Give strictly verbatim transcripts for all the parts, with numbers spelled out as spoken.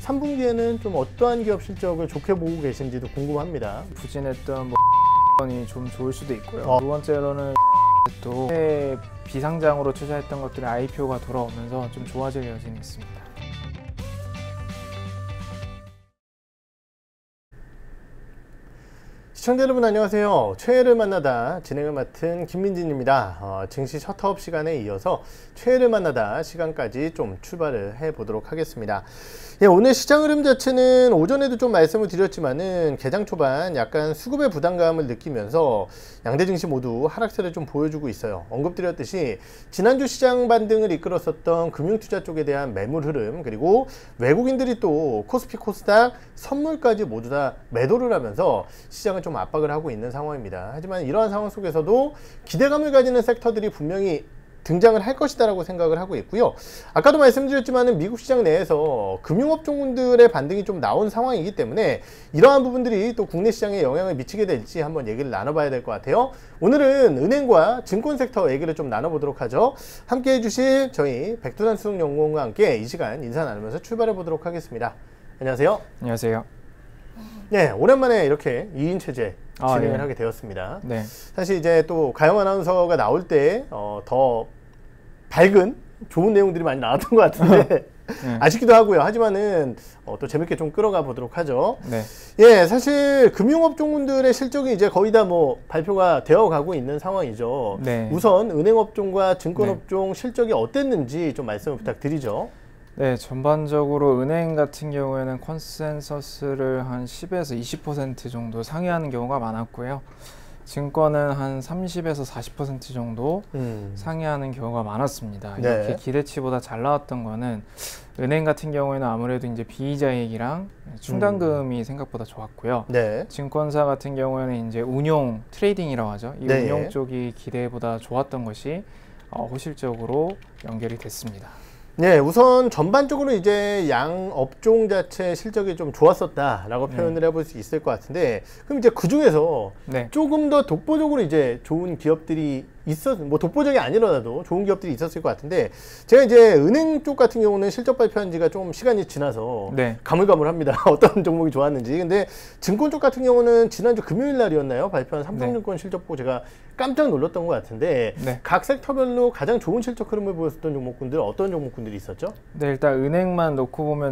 삼 분기에는 좀 어떠한 기업 실적을 좋게 보고 계신지도 궁금합니다. 부진했던 뭐 이 좀 좋을 수도 있고요. 어. 두 번째로는 또 해외 비상장으로 투자했던 것들이 아이피오가 돌아오면서 좀 좋아질 여지는 있습니다. 시청자 여러분 안녕하세요. 최애를 만나다 진행을 맡은 김민진입니다. 어, 증시 셔터업 시간에 이어서 최애를 만나다 시간까지 좀 출발을 해 보도록 하겠습니다. 예, 오늘 시장 흐름 자체는 오전에도 좀 말씀을 드렸지만은 개장 초반 약간 수급의 부담감을 느끼면서 양대 증시 모두 하락세를 좀 보여주고 있어요. 언급드렸듯이 지난주 시장 반등을 이끌었었던 금융투자 쪽에 대한 매물 흐름, 그리고 외국인들이 또 코스피 코스닥 선물까지 모두 다 매도를 하면서 시장을 좀 압박을 하고 있는 상황입니다. 하지만 이러한 상황 속에서도 기대감을 가지는 섹터들이 분명히 등장을 할 것이다 라고 생각을 하고 있고요. 아까도 말씀드렸지만 미국 시장 내에서 금융업종군들의 반등이 좀 나온 상황이기 때문에 이러한 부분들이 또 국내 시장에 영향을 미치게 될지 한번 얘기를 나눠봐야 될 것 같아요. 오늘은 은행과 증권 섹터 얘기를 좀 나눠보도록 하죠. 함께 해주실 저희 백두산수석연구원과 함께 이 시간 인사 나누면서 출발해 보도록 하겠습니다. 안녕하세요. 안녕하세요. 네, 오랜만에 이렇게 이 인 체제 아, 진행을 예. 하게 되었습니다. 네. 사실 이제 또 가영 아나운서가 나올 때 어, 더 밝은 좋은 내용들이 많이 나왔던 것 같은데 네. 아쉽기도 하고요. 하지만은 어, 또 재밌게 좀 끌어가 보도록 하죠. 네. 예, 사실 금융업종군들의 실적이 이제 거의 다 뭐 발표가 되어 가고 있는 상황이죠. 네. 우선 은행업종과 증권업종 네. 실적이 어땠는지 좀 말씀을 부탁드리죠. 네, 전반적으로 은행 같은 경우에는 컨센서스를 한 십에서 이십 퍼센트 정도 상회하는 경우가 많았고요. 증권은 한 삼십에서 사십 퍼센트 정도 음. 상회하는 경우가 많았습니다. 네. 이렇게 기대치보다 잘 나왔던 거는 은행 같은 경우에는 아무래도 이제 비이자액이랑 충당금이 음. 생각보다 좋았고요. 네. 증권사 같은 경우에는 이제 운용, 트레이딩이라고 하죠. 이 네. 운용 쪽이 기대보다 좋았던 것이 어, 호실적으로 연결이 됐습니다. 네, 우선 전반적으로 이제 양 업종 자체 실적이 좀 좋았었다라고 표현을 네. 해볼 수 있을 것 같은데, 그럼 이제 그 중에서 네. 조금 더 독보적으로 이제 좋은 기업들이 있었, 뭐 독보적이 아니더라도 좋은 기업들이 있었을 것 같은데, 제가 이제 은행 쪽 같은 경우는 실적 발표한 지가 좀 시간이 지나서 네. 가물가물합니다. 어떤 종목이 좋았는지. 근데 증권 쪽 같은 경우는 지난주 금요일 날이었나요? 발표한 삼성증권 네. 실적 보고 제가 깜짝 놀랐던 것 같은데 네. 각 섹터별로 가장 좋은 실적 흐름을 보였었던 종목군들 어떤 종목군들이 있었죠? 네, 일단 은행만 놓고 보면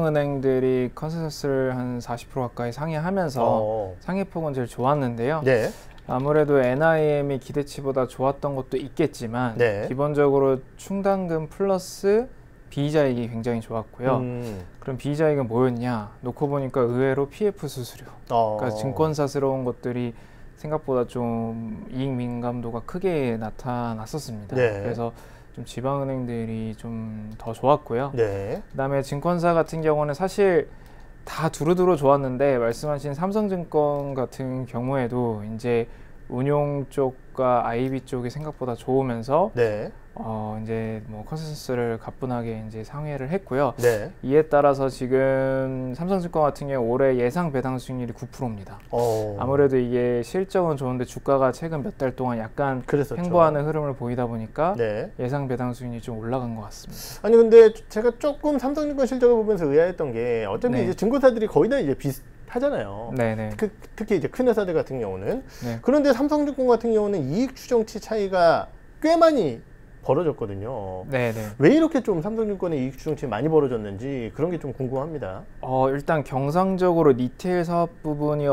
지방은행들이 컨센서스를 한 사십 퍼센트 가까이 상회하면서 어. 상회폭은 제일 좋았는데요. 네. 아무래도 엔아이엠이 기대치보다 좋았던 것도 있겠지만 네. 기본적으로 충당금 플러스 비이자액이 굉장히 좋았고요. 음. 그럼 비이자액은 뭐였냐? 놓고 보니까 의외로 피에프 수수료. 어. 그러니까 증권사스러운 것들이 생각보다 좀 이익 민감도가 크게 나타났었습니다. 네. 그래서 좀 지방은행들이 좀 더 좋았고요. 네. 그다음에 증권사 같은 경우는 사실 다 두루두루 좋았는데 말씀하신 삼성증권 같은 경우에도 이제 운용 쪽과 아이비 쪽이 생각보다 좋으면서 네. 어 이제 뭐 컨센서스를 가뿐하게 이제 상회를 했고요. 네. 이에 따라서 지금 삼성증권 같은 경우 올해 예상 배당 수익률이 구 퍼센트입니다. 오. 아무래도 이게 실적은 좋은데 주가가 최근 몇 달 동안 약간 그랬었죠. 횡보하는 흐름을 보이다 보니까 네. 예상 배당 수익률이 좀 올라간 것 같습니다. 아니 근데 제가 조금 삼성증권 실적을 보면서 의아했던 게 어차피 네. 이제 증권사들이 거의 다 이제 비슷 하잖아요. 네네. 그, 특히 이제 큰 회사들 같은 경우는 네. 그런데 삼성증권 같은 경우는 이익 추정치 차이가 꽤 많이 벌어졌거든요. 네네. 왜 이렇게 좀 삼성증권의 이익 추정치 많이 벌어졌는지 그런 게 좀 궁금합니다. 어, 일단 경상적으로 리테일 사업 부분이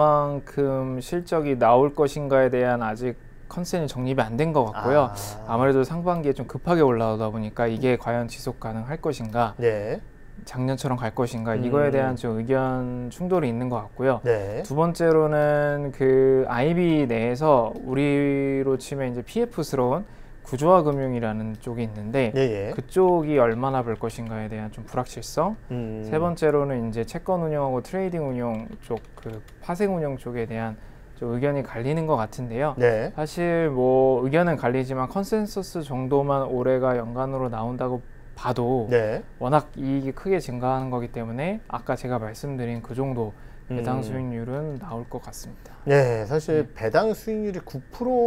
얼만큼 실적이 나올 것인가에 대한 아직 컨센이 정립이 안 된 것 같고요. 아. 아무래도 상반기에 좀 급하게 올라오다 보니까 이게 과연 지속 가능할 것인가, 네. 작년처럼 갈 것인가, 음. 이거에 대한 좀 의견 충돌이 있는 것 같고요. 네. 두 번째로는 그 아이비 내에서 우리로 치면 이제 피에프스러운 구조화금융이라는 쪽이 있는데 예예. 그쪽이 얼마나 벌 것인가에 대한 좀 불확실성. 음. 세 번째로는 이제 채권 운용하고 트레이딩 운용 쪽, 그 파생 운용 쪽에 대한 좀 의견이 갈리는 것 같은데요. 네. 사실 뭐 의견은 갈리지만 컨센서스 정도만 올해가 연간으로 나온다고 봐도 네. 워낙 이익이 크게 증가하는 거기 때문에 아까 제가 말씀드린 그 정도 배당 수익률은 나올 것 같습니다. 네, 사실 네. 배당 수익률이 구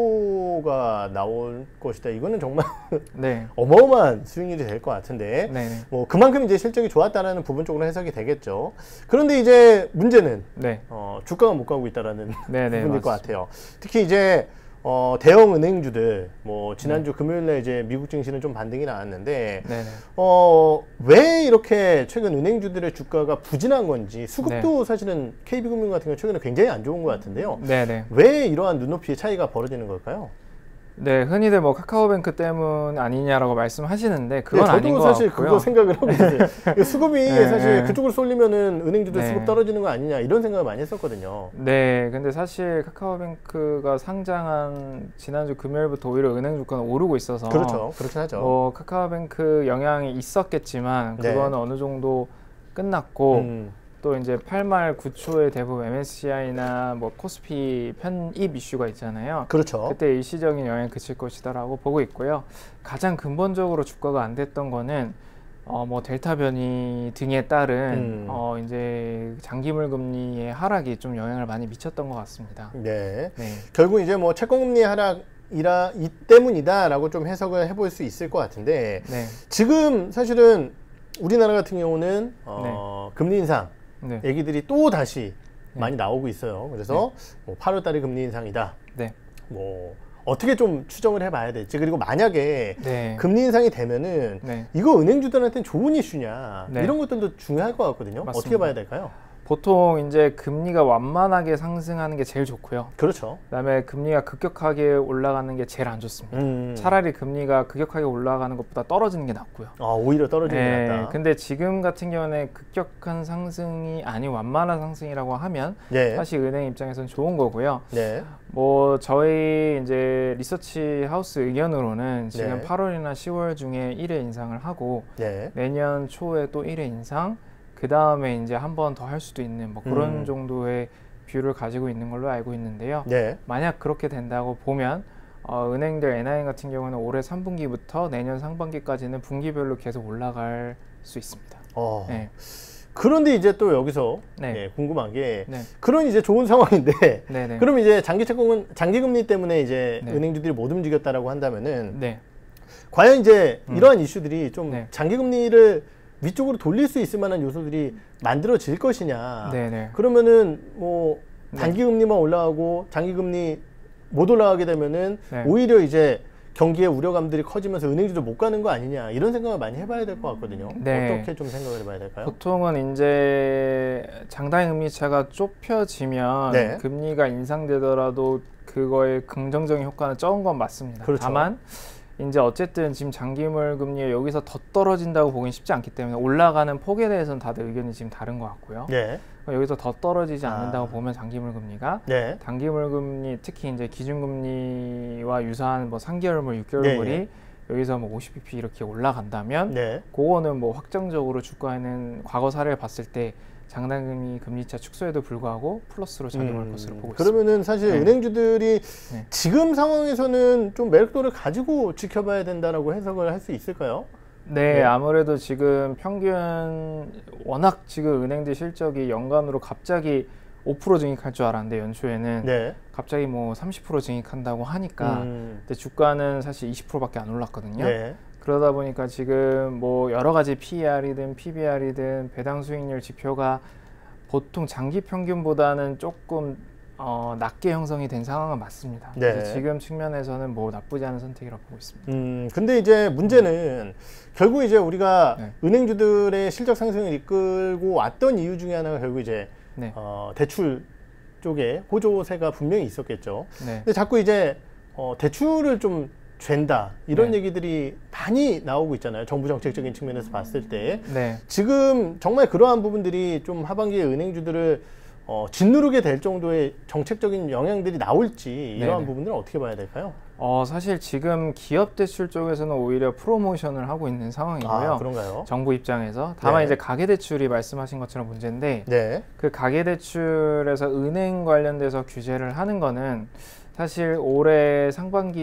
퍼센트가 나올 것이다. 이거는 정말 네. 어마어마한 수익률이 될 것 같은데 네네. 뭐 그만큼 이제 실적이 좋았다라는 부분적으로 해석이 되겠죠. 그런데 이제 문제는 네. 어, 주가가 못 가고 있다라는 부분일 맞습니다. 것 같아요. 특히 이제 어, 대형 은행주들, 뭐, 지난주 네. 금요일에 이제 미국 증시는 좀 반등이 나왔는데, 네네. 어, 왜 이렇게 최근 은행주들의 주가가 부진한 건지, 수급도 네. 사실은 케이비금융 같은 경우 최근에 굉장히 안 좋은 것 같은데요. 네네. 왜 이러한 눈높이의 차이가 벌어지는 걸까요? 네, 흔히들 뭐 카카오뱅크 때문 아니냐라고 말씀하시는데 그건 네, 아닌 것 같고요. 저도 사실 그거 생각을 하고 있어요. 수급이 네, 사실 그쪽으로 쏠리면은 은행주들 네. 수급 떨어지는 거 아니냐 이런 생각을 많이 했었거든요. 네, 근데 사실 카카오뱅크가 상장한 지난주 금요일부터 오히려 은행 주가는 오르고 있어서 그렇죠, 그렇긴 하죠. 뭐 카카오뱅크 영향이 있었겠지만 그거는 네. 어느 정도 끝났고. 음. 또 이제 팔 말 구 초에 대부분 엠에스시아이나 뭐 코스피 편입 이슈가 있잖아요. 그렇죠. 그때 일시적인 영향이 그칠 것이다라고 보고 있고요. 가장 근본적으로 주가가 안 됐던 거는 어 뭐 델타 변이 등에 따른 음. 어 이제 장기물 금리의 하락이 좀 영향을 많이 미쳤던 것 같습니다. 네. 네. 결국 이제 뭐 채권 금리 하락 이라 이 때문이다라고 좀 해석을 해볼 수 있을 것 같은데 네. 지금 사실은 우리나라 같은 경우는 어 네. 금리 인상 네. 얘기들이 또 다시 네. 많이 나오고 있어요. 그래서 네. 뭐 팔월 달에 금리 인상이다. 네. 뭐 어떻게 좀 추정을 해봐야 될지 그리고 만약에 네. 금리 인상이 되면은 네. 이거 은행주들한테는 좋은 이슈냐 네. 이런 것들도 중요할 것 같거든요. 맞습니다. 어떻게 봐야 될까요? 보통 이제 금리가 완만하게 상승하는 게 제일 좋고요. 그렇죠. 그다음에 금리가 급격하게 올라가는 게 제일 안 좋습니다. 음. 차라리 금리가 급격하게 올라가는 것보다 떨어지는 게 낫고요. 아, 오히려 떨어지는 게 네. 낫다. 근데 지금 같은 경우는 급격한 상승이 아닌 완만한 상승이라고 하면 네. 사실 은행 입장에서는 좋은 거고요. 네. 뭐 저희 이제 리서치 하우스 의견으로는 지금 네. 팔월이나 시월 중에 일 회 인상을 하고 네. 내년 초에 또 일 회 인상 그 다음에 이제 한 번 더 할 수도 있는 뭐 그런 음. 정도의 뷰를 가지고 있는 걸로 알고 있는데요. 네. 만약 그렇게 된다고 보면 어, 은행들 엔아이엠 같은 경우는 올해 삼 분기부터 내년 상반기까지는 분기별로 계속 올라갈 수 있습니다. 어. 네. 그런데 이제 또 여기서 네. 네, 궁금한 게 네. 그런 이제 좋은 상황인데 네네. 그럼 이제 장기 채권은 장기 금리 때문에 이제 네. 은행주들이 못 움직였다라고 한다면은 네. 과연 이제 음. 이러한 이슈들이 좀 네. 장기 금리를 위쪽으로 돌릴 수 있을 만한 요소들이 만들어질 것이냐. 네네. 그러면은 뭐 단기 금리만 올라가고 장기 금리 못 올라가게 되면은 네. 오히려 이제 경기의 우려감들이 커지면서 은행주도 못 가는 거 아니냐 이런 생각을 많이 해봐야 될 것 같거든요. 네. 어떻게 좀 생각을 해봐야 될까요? 보통은 이제 장단기 금리 차가 좁혀지면 네. 금리가 인상되더라도 그거의 긍정적인 효과는 적은 건 맞습니다. 그렇죠. 다만 이제 어쨌든 지금 장기물 금리에 여기서 더 떨어진다고 보긴 쉽지 않기 때문에 올라가는 폭에 대해서는 다들 의견이 지금 다른 것 같고요. 네. 여기서 더 떨어지지 않는다고 아. 보면 장기물 금리가 네. 단기물 금리 특히 이제 기준금리와 유사한 뭐 삼 개월물, 육 개월물이 네. 여기서 뭐 오십 비피 이렇게 올라간다면 네. 그거는 뭐 확정적으로 주가에는 과거 사례를 봤을 때 장단금리 금리차 축소에도 불구하고 플러스로 작용할 음, 것으로 보고 그러면은 있습니다. 사실 네. 은행주들이 네. 지금 상황에서는 좀 매력도를 가지고 지켜봐야 된다라고 해석을 할 수 있을까요? 네, 네, 아무래도 지금 평균 워낙 지금 은행들 실적이 연간으로 갑자기 오 퍼센트 증익할 줄 알았는데 연초에는 네. 갑자기 뭐 삼십 퍼센트 증익한다고 하니까 음. 근데 주가는 사실 이십 퍼센트밖에 안 올랐거든요. 네. 그러다 보니까 지금 뭐 여러 가지 피이알이든 피비알이든 배당 수익률 지표가 보통 장기 평균보다는 조금 어, 낮게 형성이 된 상황은 맞습니다. 네. 그래서 지금 측면에서는 뭐 나쁘지 않은 선택이라고 보고 있습니다. 음, 근데 이제 문제는 결국 이제 우리가 네. 은행주들의 실적 상승을 이끌고 왔던 이유 중에 하나가 결국 이제 네. 어, 대출 쪽에 호조세가 분명히 있었겠죠. 네. 근데 자꾸 이제 어, 대출을 좀 잴다 이런 네. 얘기들이 많이 나오고 있잖아요. 정부 정책적인 측면에서 봤을 때 네. 지금 정말 그러한 부분들이 좀 하반기에 은행주들을 어, 짓누르게 될 정도의 정책적인 영향들이 나올지 이러한 네네. 부분들은 어떻게 봐야 될까요? 어, 사실 지금 기업 대출 쪽에서는 오히려 프로모션을 하고 있는 상황이고요. 아, 그런가요? 정부 입장에서. 다만 네. 이제 가계대출이 말씀하신 것처럼 문제인데 네. 그 가계대출에서 은행 관련돼서 규제를 하는 거는 사실 올해 상반기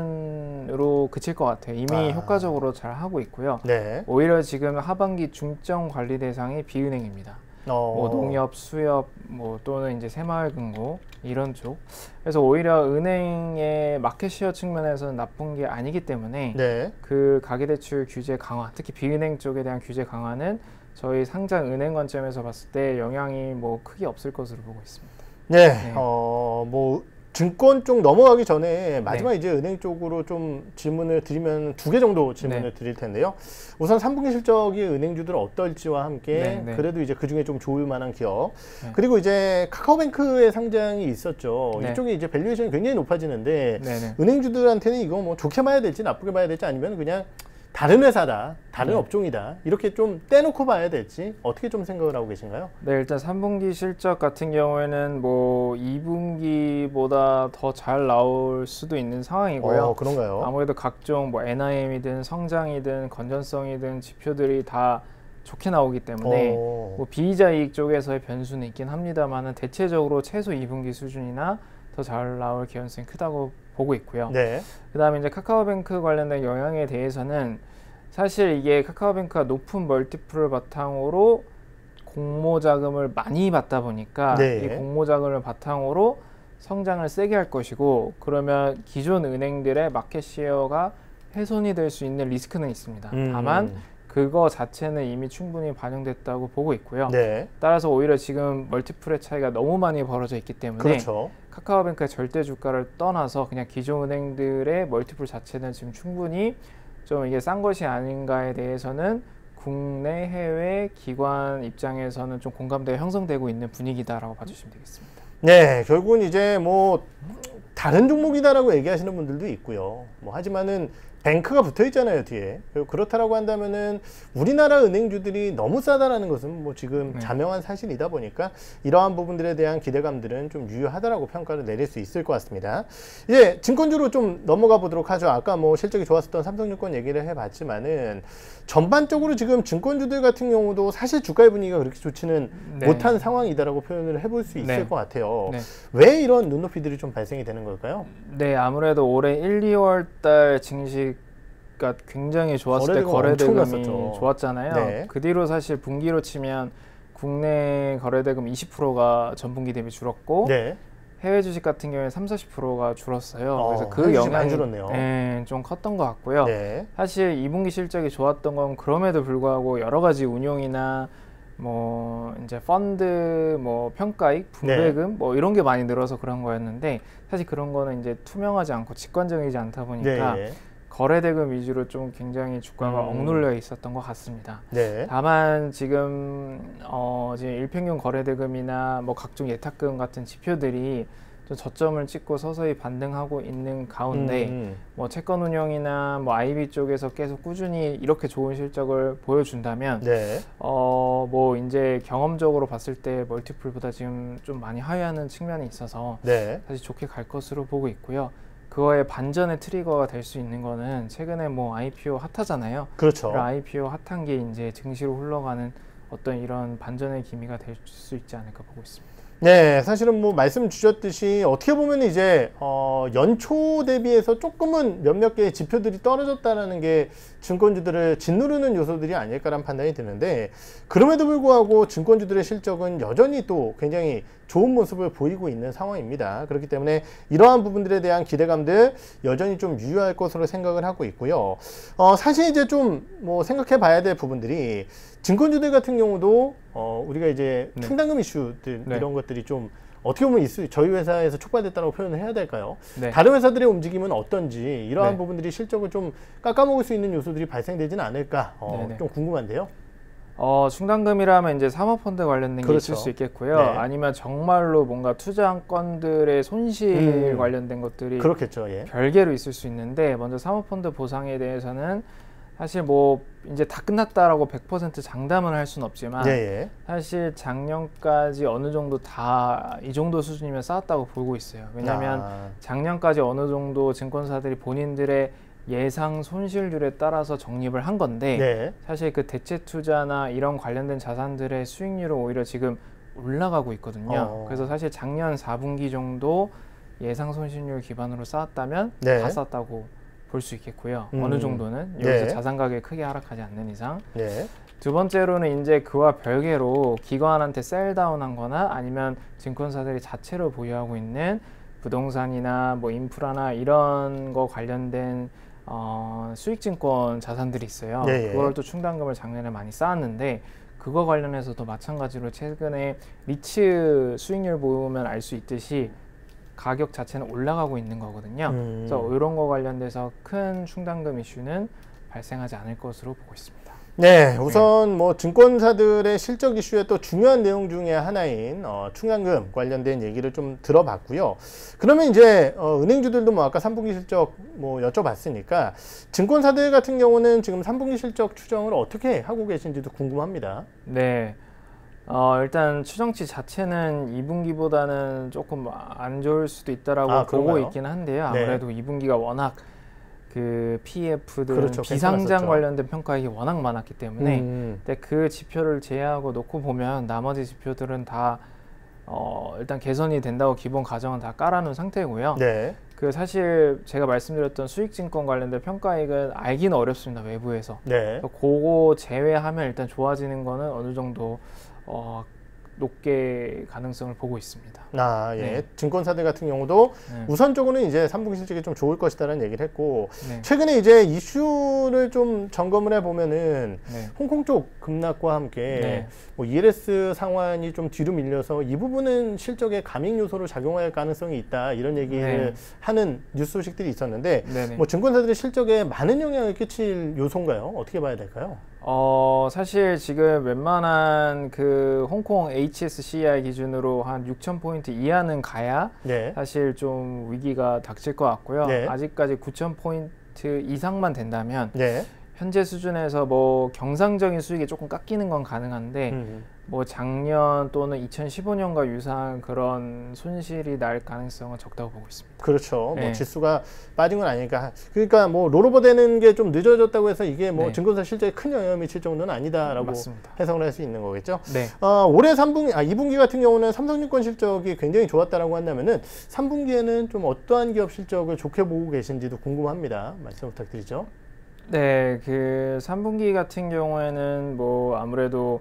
수준으로 그칠 것 같아요. 이미 아. 효과적으로 잘 하고 있고요. 네. 오히려 지금 하반기 중점 관리 대상이 비은행입니다. 어. 뭐 농협, 수협, 뭐 또는 이제 새마을금고 이런 쪽. 그래서 오히려 은행의 마켓시어 측면에서는 나쁜 게 아니기 때문에 네. 그 가계대출 규제 강화, 특히 비은행 쪽에 대한 규제 강화는 저희 상장 은행 관점에서 봤을 때 영향이 뭐 크게 없을 것으로 보고 있습니다. 네, 네. 어, 뭐 증권 쪽 넘어가기 전에 마지막 네. 이제 은행 쪽으로 좀 질문을 드리면 두 개 정도 질문을 네. 드릴 텐데요. 우선 삼 분기 실적이 은행주들 어떨지와 함께 네, 네. 그래도 이제 그 중에 좀 좋을 만한 기업 네. 그리고 이제 카카오뱅크의 상장이 있었죠. 네. 이쪽에 이제 밸류에이션이 굉장히 높아지는데 네, 네. 은행주들한테는 이거 뭐 좋게 봐야 될지 나쁘게 봐야 될지 아니면 그냥 다른 회사다, 다른 네. 업종이다 이렇게 좀 떼놓고 봐야 될지 어떻게 좀 생각을 하고 계신가요? 네, 일단 삼 분기 실적 같은 경우에는 뭐 이 분기보다 더 잘 나올 수도 있는 상황이고요. 어, 그런가요? 아무래도 각종 뭐 엔아이엠이든 성장이든 건전성이든 지표들이 다 좋게 나오기 때문에 어. 뭐 비이자 이익 쪽에서의 변수는 있긴 합니다만은 대체적으로 최소 이 분기 수준이나 더 잘 나올 개연성이 크다고 보고 있고요. 네. 그 다음에 이제 카카오뱅크 관련된 영향에 대해서는 사실 이게 카카오뱅크가 높은 멀티플을 바탕으로 공모 자금을 많이 받다 보니까 네. 이 공모 자금을 바탕으로 성장을 세게 할 것이고 그러면 기존 은행들의 마켓시어가 훼손이 될 수 있는 리스크는 있습니다. 음. 다만 그거 자체는 이미 충분히 반영됐다고 보고 있고요. 네. 따라서 오히려 지금 멀티플의 차이가 너무 많이 벌어져 있기 때문에 그렇죠. 카카오뱅크의 절대 주가를 떠나서 그냥 기존 은행들의 멀티플 자체는 지금 충분히 좀 이게 싼 것이 아닌가에 대해서는 국내 해외 기관 입장에서는 좀 공감대가 형성되고 있는 분위기다라고 봐주시면 되겠습니다. 네, 결국은 이제 뭐 다른 종목이다라고 얘기하시는 분들도 있고요. 뭐 하지만은 뱅크가 붙어 있잖아요 뒤에. 그렇다라고 한다면은 우리나라 은행주들이 너무 싸다라는 것은 뭐 지금 네. 자명한 사실이다 보니까 이러한 부분들에 대한 기대감들은 좀 유효하다라고 평가를 내릴 수 있을 것 같습니다. 이제 증권주로 좀 넘어가 보도록 하죠. 아까 뭐 실적이 좋았었던 삼성증권 얘기를 해봤지만은 전반적으로 지금 증권주들 같은 경우도 사실 주가의 분위기가 그렇게 좋지는 네. 못한 상황이다라고 표현을 해볼 수 있을 네. 것 같아요. 네. 왜 이런 눈높이들이 좀 발생이 되는 걸까요? 네, 아무래도 올해 일, 이월 달 증시 가 굉장히 좋았을 때 거래대금이 좋았잖아요. 네. 그 뒤로 사실 분기로 치면 국내 거래대금 이십 퍼센트가 전분기 대비 줄었고 네. 해외 주식 같은 경우에 삼사십 퍼센트가 줄었어요. 어, 그래서 그 영향이 네, 좀 컸던 것 같고요. 네. 사실 이 분기 실적이 좋았던 건 그럼에도 불구하고 여러 가지 운용이나 뭐 이제 펀드 뭐 평가익 분배금 네. 뭐 이런 게 많이 늘어서 그런 거였는데 사실 그런 거는 이제 투명하지 않고 직관적이지 않다 보니까 네. 거래대금 위주로 좀 굉장히 주가가 음. 억눌려 있었던 것 같습니다. 네. 다만 지금 어 지금 일평균 거래대금이나 뭐 각종 예탁금 같은 지표들이 좀 저점을 찍고 서서히 반등하고 있는 가운데 음. 뭐 채권 운용이나 뭐 아이비 쪽에서 계속 꾸준히 이렇게 좋은 실적을 보여준다면 네. 어 뭐 이제 경험적으로 봤을 때 멀티플보다 지금 좀 많이 하회하는 측면이 있어서 네. 사실 좋게 갈 것으로 보고 있고요. 그거의 반전의 트리거가 될 수 있는 거는 최근에 뭐 아이피오 핫하잖아요. 그렇죠. 아이피오 핫한 게 이제 증시로 흘러가는 어떤 이런 반전의 기미가 될 수 있지 않을까 보고 있습니다. 네, 사실은 뭐 말씀 주셨듯이 어떻게 보면 이제 어 연초 대비해서 조금은 몇몇 개의 지표들이 떨어졌다는 게 증권주들을 짓누르는 요소들이 아닐까라는 판단이 드는데 그럼에도 불구하고 증권주들의 실적은 여전히 또 굉장히 좋은 모습을 보이고 있는 상황입니다. 그렇기 때문에 이러한 부분들에 대한 기대감들 여전히 좀 유효할 것으로 생각을 하고 있고요. 어 사실 이제 좀 뭐 생각해 봐야 될 부분들이 증권주들 같은 경우도 어 우리가 이제 네. 충당금 이슈들 네. 이런 것들이 좀 어떻게 보면 있을, 저희 회사에서 촉발됐다고 표현을 해야 될까요? 네. 다른 회사들의 움직임은 어떤지 이러한 네. 부분들이 실적을 좀 깎아먹을 수 있는 요소들이 발생되지는 않을까 어, 좀 궁금한데요. 어, 충당금이라면 이제 사모펀드 관련된 게 그렇죠. 있을 수 있겠고요. 네. 아니면 정말로 뭔가 투자건들의 손실 음. 관련된 것들이 그렇겠죠. 예. 별개로 있을 수 있는데 먼저 사모펀드 보상에 대해서는 사실 뭐 이제 다 끝났다라고 백 퍼센트 장담은 할 수는 없지만 예. 사실 작년까지 어느 정도 다 이 정도 수준이면 쌓았다고 보고 있어요. 왜냐하면 아. 작년까지 어느 정도 증권사들이 본인들의 예상 손실률에 따라서 적립을 한 건데 네. 사실 그 대체 투자나 이런 관련된 자산들의 수익률은 오히려 지금 올라가고 있거든요. 어. 그래서 사실 작년 사 분기 정도 예상 손실률 기반으로 쌓았다면 네. 다 쌓았다고 볼 수 있겠고요. 음. 어느 정도는 여기서 네. 자산 가격이 크게 하락하지 않는 이상. 네. 두 번째로는 이제 그와 별개로 기관한테 셀다운한 거나 아니면 증권사들이 자체로 보유하고 있는 부동산이나 뭐 인프라나 이런 거 관련된 어, 수익증권 자산들이 있어요. 예, 예. 그걸 또 충당금을 작년에 많이 쌓았는데 그거 관련해서도 마찬가지로 최근에 리츠 수익률 보면 알 수 있듯이 가격 자체는 올라가고 있는 거거든요. 음. 그래서 이런 거 관련돼서 큰 충당금 이슈는 발생하지 않을 것으로 보고 있습니다. 네, 우선 네. 뭐 증권사들의 실적 이슈의 또 중요한 내용 중에 하나인 어, 충당금 관련된 얘기를 좀 들어봤고요. 그러면 이제 어, 은행주들도 뭐 아까 삼 분기 실적 뭐 여쭤봤으니까 증권사들 같은 경우는 지금 삼 분기 실적 추정을 어떻게 하고 계신지도 궁금합니다. 네. 어, 일단 추정치 자체는 이 분기보다는 조금 안 좋을 수도 있다라고 아, 보고 그런가요? 있긴 한데요. 아무래도 네. 이 분기가 워낙 그 피이에프들 그렇죠, 비상장 괜찮았었죠. 관련된 평가액이 워낙 많았기 때문에 음. 근데 그 지표를 제외하고 놓고 보면 나머지 지표들은 다 어, 일단 개선이 된다고 기본 가정은 다 깔아놓은 상태고요. 네. 그 사실 제가 말씀드렸던 수익증권 관련된 평가액은 알기는 어렵습니다. 외부에서. 네. 그거 제외하면 일단 좋아지는 거는 어느 정도 어, 높게 가능성을 보고 있습니다. 아, 예. 네. 증권사들 같은 경우도 네. 우선적으로는 이제 삼 분기 실적이 좀 좋을 것이다라는 얘기를 했고 네. 최근에 이제 이슈를 좀 점검을 해보면은 네. 홍콩 쪽 급락과 함께 네. 뭐 이엘에스 상환이 좀 뒤로 밀려서 이 부분은 실적에 감익 요소로 작용할 가능성이 있다 이런 얘기를 네. 하는 뉴스 소식들이 있었는데 네네. 뭐 증권사들의 실적에 많은 영향을 끼칠 요소인가요? 어떻게 봐야 될까요? 어 사실 지금 웬만한 그 홍콩 에이치에스씨아이 기준으로 한 육천 포인트 이하는 가야 네. 사실 좀 위기가 닥칠 것 같고요. 네. 아직까지 구천 포인트 이상만 된다면 네. 현재 수준에서 뭐 경상적인 수익이 조금 깎이는 건 가능한데 음. 뭐 작년 또는 이천십오 년과 유사한 그런 손실이 날 가능성은 적다고 보고 있습니다. 그렇죠. 네. 뭐 지수가 빠진 건 아니니까. 그러니까 뭐 롤오버 되는 게 좀 늦어졌다고 해서 이게 뭐 네. 증권사 실적에 큰 영향을 미칠 정도는 아니다라고 맞습니다. 해석을 할 수 있는 거겠죠. 네. 어, 올해 삼 분기, 아 이 분기 같은 경우는 삼성증권 실적이 굉장히 좋았다라고 한다면은 삼 분기에는 좀 어떠한 기업 실적을 좋게 보고 계신지도 궁금합니다. 말씀 부탁드리죠. 네, 그 삼 분기 같은 경우에는 뭐 아무래도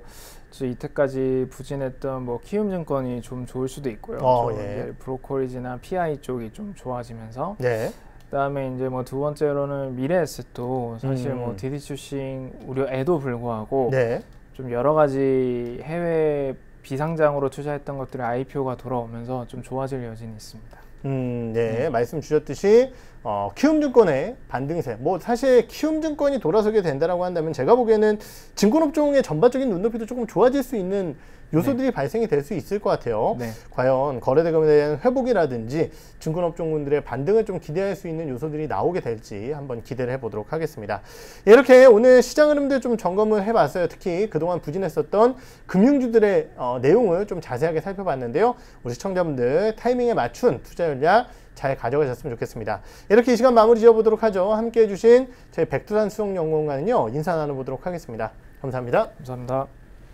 이때까지 부진했던 뭐 키움증권이 좀 좋을 수도 있고요. 어, 예. 브로커리지나 피아이 쪽이 좀 좋아지면서. 네. 그다음에 이제 뭐 두 번째로는 미래에셋도 사실 음. 뭐 디디 출신 우려에도 불구하고 네. 좀 여러 가지 해외 비상장으로 투자했던 것들이 아이피오가 돌아오면서 좀 좋아질 여지는 있습니다. 음, 네. 네. 말씀 주셨듯이 어, 키움증권의 반등세. 뭐 사실 키움증권이 돌아서게 된다라고 한다면 제가 보기에는 증권업종의 전반적인 눈높이도 조금 좋아질 수 있는 요소들이 네. 발생이 될 수 있을 것 같아요. 네. 과연 거래대금에 대한 회복이라든지 증권업종군들의 반등을 좀 기대할 수 있는 요소들이 나오게 될지 한번 기대를 해보도록 하겠습니다. 이렇게 오늘 시장 흐름들 좀 점검을 해봤어요. 특히 그동안 부진했었던 금융주들의 어, 내용을 좀 자세하게 살펴봤는데요. 우리 시청자분들 타이밍에 맞춘 투자 전략 잘 가져가셨으면 좋겠습니다. 이렇게 이 시간 마무리 지어보도록 하죠. 함께 해주신 저희 백두산 수석연구원과는요 인사 나눠보도록 하겠습니다. 감사합니다. 감사합니다.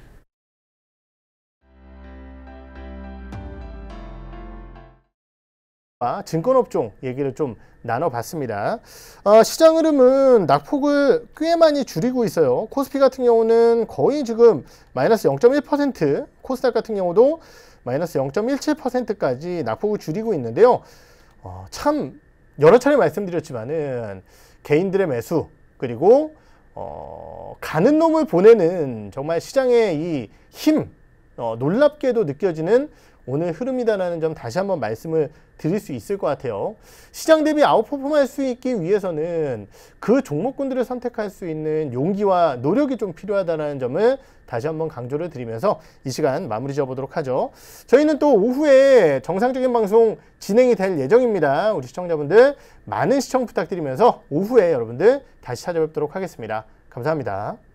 증권업종 얘기를 좀 나눠봤습니다. 어, 시장 흐름은 낙폭을 꽤 많이 줄이고 있어요. 코스피 같은 경우는 거의 지금 마이너스 영 점 일 퍼센트, 코스닥 같은 경우도 마이너스 영 점 일칠 퍼센트까지 낙폭을 줄이고 있는데요. 어, 참 여러 차례 말씀드렸지만은 개인들의 매수 그리고 어, 가는 놈을 보내는 정말 시장의 이 힘, 어, 놀랍게도 느껴지는 오늘 흐름이다라는 점 다시 한번 말씀을 드릴 수 있을 것 같아요. 시장 대비 아웃퍼폼할 수 있기 위해서는 그 종목군들을 선택할 수 있는 용기와 노력이 좀 필요하다는 점을 다시 한번 강조를 드리면서 이 시간 마무리 지어보도록 하죠. 저희는 또 오후에 정상적인 방송 진행이 될 예정입니다. 우리 시청자분들 많은 시청 부탁드리면서 오후에 여러분들 다시 찾아뵙도록 하겠습니다. 감사합니다.